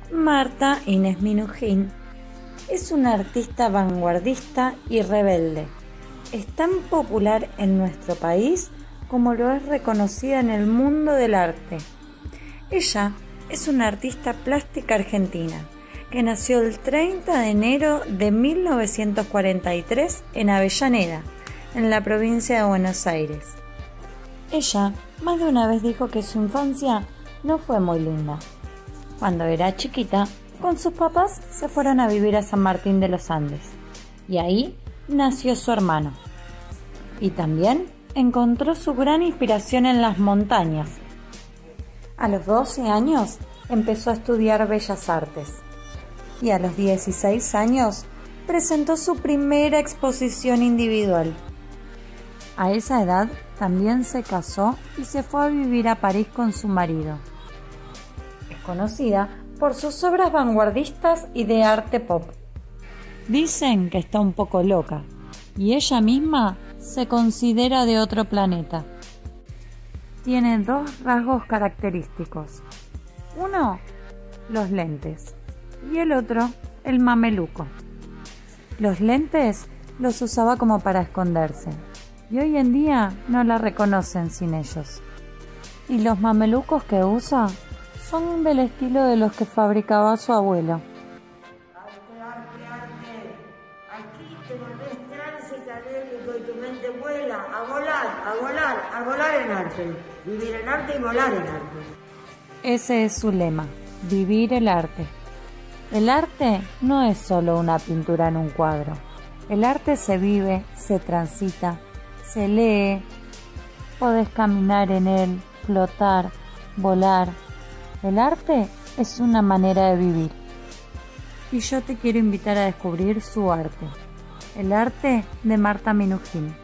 Marta Inés Minujín es una artista vanguardista y rebelde. Es tan popular en nuestro país como lo es reconocida en el mundo del arte. Ella es una artista plástica argentina que nació el 30 de enero de 1943 en Avellaneda, en la provincia de Buenos Aires. Ella más de una vez dijo que su infancia no fue muy linda. Cuando era chiquita, con sus papás se fueron a vivir a San Martín de los Andes y ahí nació su hermano. Y también encontró su gran inspiración en las montañas. A los 12 años empezó a estudiar Bellas Artes y a los 16 años presentó su primera exposición individual. A esa edad también se casó y se fue a vivir a París con su marido. Es conocida por sus obras vanguardistas y de arte pop. Dicen que está un poco loca y ella misma se considera de otro planeta. Tiene dos rasgos característicos. Uno, los lentes, y el otro, el mameluco. Los lentes los usaba como para esconderse, y hoy en día no la reconocen sin ellos. Y los mamelucos que usa son del estilo de los que fabricaba su abuelo. Arte. Aquí te volvés trance académico y tu mente vuela a volar en arte. Vivir en arte y volar en arte. Ese es su lema, vivir el arte. El arte no es solo una pintura en un cuadro. El arte se vive, se transita, se lee. Podés caminar en él, flotar, volar. El arte es una manera de vivir. Y yo te quiero invitar a descubrir su arte. El arte de Marta Minujín.